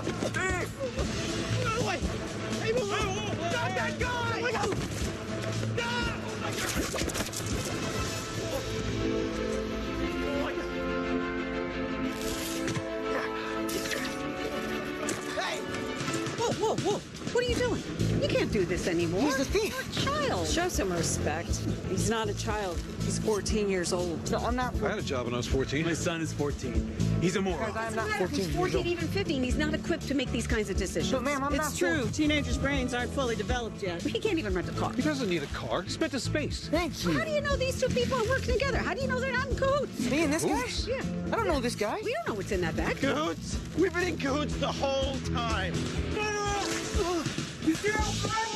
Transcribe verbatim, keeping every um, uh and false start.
Away! Hey, move on! Stop that guy! Let go! Whoa, whoa, whoa. What are you doing? You can't do this anymore. He's a thief. You're a child. Show some respect. He's not a child. He's fourteen years old. No, I'm not. I had a job when I was fourteen. My son is fourteen. He's a moron. I'm not He's fourteen. fourteen, even fifteen. He's not equipped to make these kinds of decisions. But, ma'am, I'm not. It's true. Teenagers' brains aren't fully developed yet. He can't even rent a car. He doesn't need a car. He's meant to space. Thank you. How do you know these two people are working together? How do you know they're not in cahoots? Me and this guy? Oops. Yeah. I don't know this guy. We don't know what's in that bag. Cahoots? We've been in cahoots the whole time. You